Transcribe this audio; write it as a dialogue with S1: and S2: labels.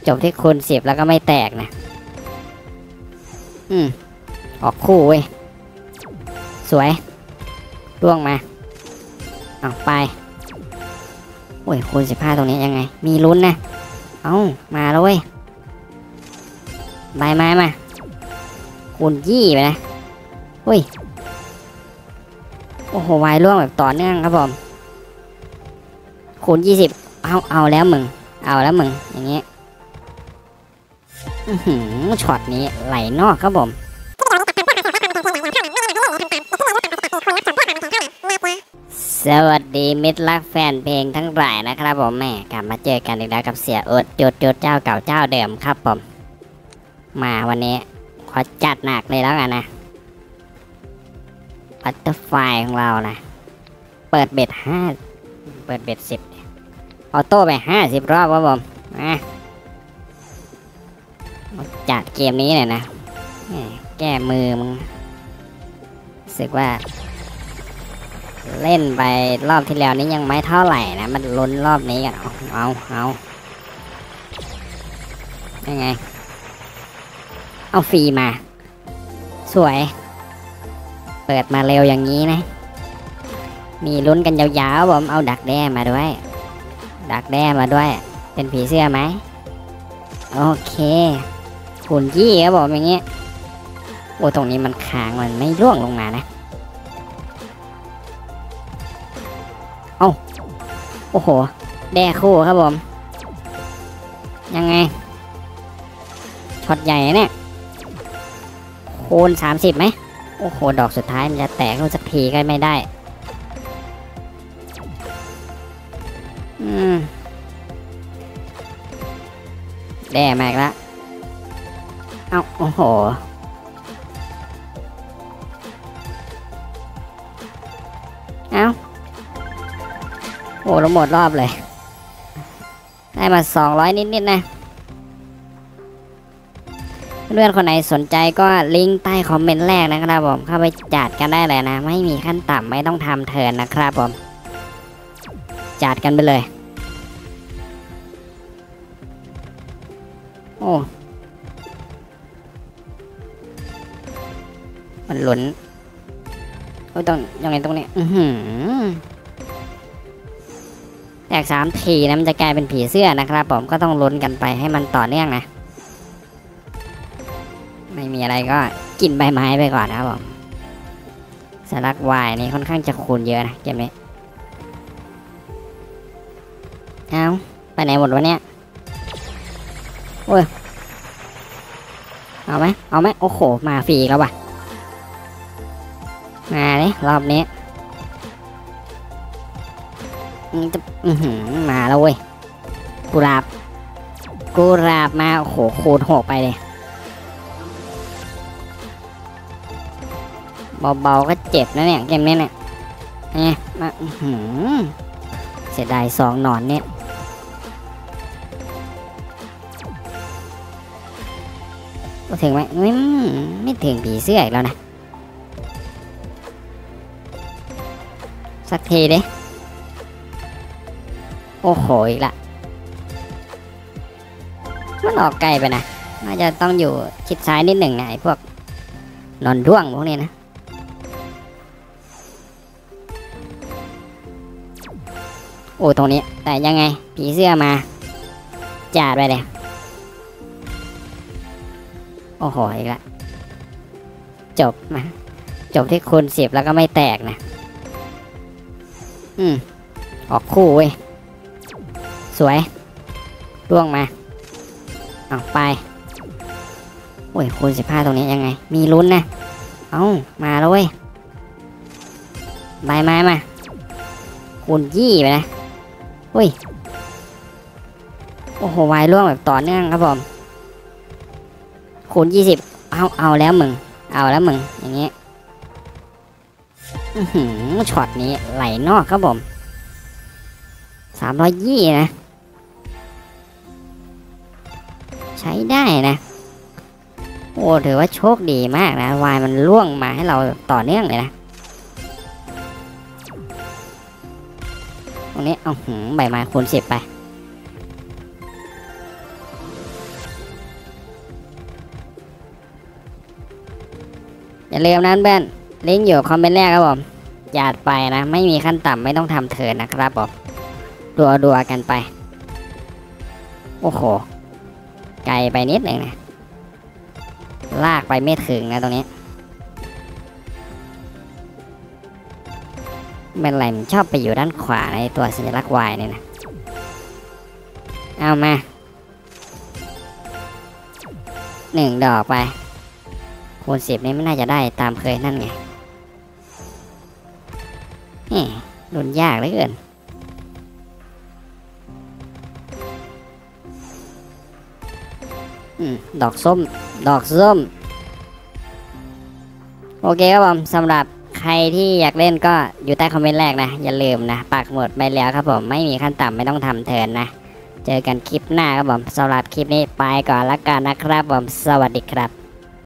S1: จบที่คูณ10แล้วก็ไม่แตกนะออกคู่เว้ยสวยร่วงมาเอาไปโอ้ยคูณ15ตรงนี้ยังไงมีลุ้นนะมาแล้วเว้ยใบไม้มาคูณ20ไปนะโอ้ยโอ้โหวายร่วงแบบต่อเนื่องครับผมคูณ20เอาแล้วมึงอย่างเงี้ยช็อตนี้ไหลนอกครับผมสวัสดีมิตรรักแฟนเพลงทั้งหลายนะครับผมแม่กลับมาเจอกันอีกแล้วกับเสียอุดจุดเจ้าเก่าเจ้าเดิมครับผมมาวันนี้ขอจัดหนักเลยแล้วกันนะบัตเตอร์ไฟของเรานะเปิดเบ็ด10ออโต้ไป50รอบครับผมจัดเกมนี้เลยนะแก้มือมึงรู้สึกว่าเล่นไปรอบที่แล้วนี้ยังไม่เท่าไหร่นะมันลุ้นรอบนี้กันเอายังไงเอาฟรีมาสวยเปิดมาเร็วอย่างนี้นะมีลุ้นกันยาวๆผมเอาดักแด้มาด้วยเป็นผีเสื้อไหมโอเคคูณ20ครับผมอย่างเงี้ยโอ้ตรงนี้มันค้างมันไม่ร่วงลงมานะโอ้โหแด้คู่ครับผมยังไงช็อตใหญ่เนี่ยคูณ30ไหมโอ้โหดอกสุดท้ายมันจะแตกสักทีก็ไม่ได้แด้มากแล้วโอ้โหโอ้เราหมดรอบเลยได้มา200นิดนะเพื่อนคนไหนสนใจก็ลิงก์ใต้คอมเมนต์แรกนะครับผมเข้าไปจัดกันได้เลยนะไม่มีขั้นต่ำไม่ต้องทำเทิร์นนะครับผมจัดกันไปเลยโอ้มันหลุนต้องยังไงตรงนี้แตก3ทีนะมันจะกลายเป็นผีเสื้อนะครับผมก็ต้องลุ้นกันไปให้มันต่อเนื่องนะไม่มีอะไรก็กินใบไม้ไปก่อนนะครับผมสลักวายนี่ค่อนข้างจะคูณเยอะนะเกมนี้ไปไหนหมดวะเนี่ยโอ้ยเอาไหมโอ้โหมาฟรีแล้วว่ะมาเลยรอบนี้จะมาแล้วเว้ยกุหลาบมาโอ้โหคูณ6ไปเลยเบาๆก็เจ็บนะเนี่ยเกมนี้เนี่ยมาเสียดาย2หนอนเนี่ยถึงไหมไม่ถึงผีเสื้ออีกแล้วนะสักทีดิโอ้โหอีกละมันออกไกลไปนะน่าจะต้องอยู่ชิดซ้ายนิดหนึ่งนะไอ้พวกนอนร่วงพวกนี้นะโอ้ตรงนี้แต่ยังไงผีเสื้อมาจัดไปเลยโอ้โหอีกละจบที่คูณ10แล้วก็ไม่แตกนะออกคู่เว้ยสวยร่วงมาเอาไปโอ้ยคูณ15ตรงนี้ยังไงมีลุ้นนะมาแล้วเว้ยใบไม้มาคูณ20ไปนะโอ้โหวายร่วงแบบต่อเนื่องครับผมคูณ20เอาแล้วมึงอย่างเงี้ยช็อตนี้ไหลนอกครับผม320นะใช้ได้นะโอ้ถือว่าโชคดีมากนะวายมันล่วงมาให้เราต่อเนื่องเลยนะตรงนี้ใบไม้คูณ10ไปอย่าลืมนะเพื่อนลิงก์อยู่คอมเมนต์แรกครับผมหยาดไปนะไม่มีขั้นต่ำไม่ต้องทำเทิร์นนะครับผมดัวกันไปโอ้โหไกลไปนิดหนึ่งนะลากไปไม่ถึงนะตรงนี้เป็นไรมันชอบไปอยู่ด้านขวาในตัวสัญลักษณ์ Y เนี่ยนะเอามา1 ดอกไปคูณ10นี่ไม่น่าจะได้ตามเคยนั่นไงนี่ลุ้นยากเหลือเกินดอกส้มโอเคครับผมสำหรับใครที่อยากเล่นก็อยู่ใต้คอมเมนต์แรกนะอย่าลืมนะปักหมุดไปแล้วครับผมไม่มีขั้นต่ำไม่ต้องทำเทิร์นนะเจอกันคลิปหน้าครับผมสำหรับคลิปนี้ไปก่อนละกันนะครับผมสวัสดีครับ